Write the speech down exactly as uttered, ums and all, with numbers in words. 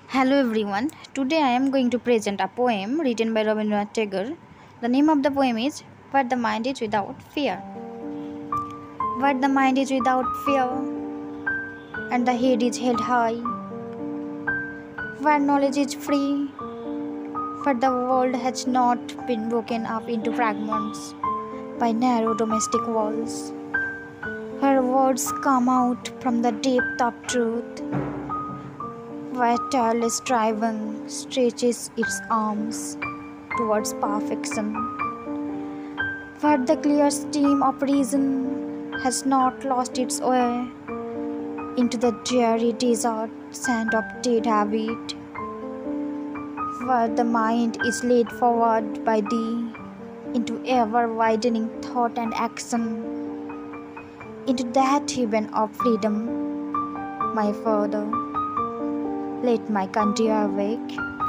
Hello everyone. Today I am going to present a poem written by Rabindranath Tagore. The name of the poem is Where the Mind is Without Fear. Where the mind is without fear and the head is held high. Where knowledge is free, where the world has not been broken up into fragments by narrow domestic walls. Where words come out from the depth of truth, where tireless striving stretches its arms towards perfection, where the clear stream of reason has not lost its way into the dreary desert sand of dead habit, where the mind is led forward by thee into ever widening thought and action, into that heaven of freedom, my Father. Let my country awake.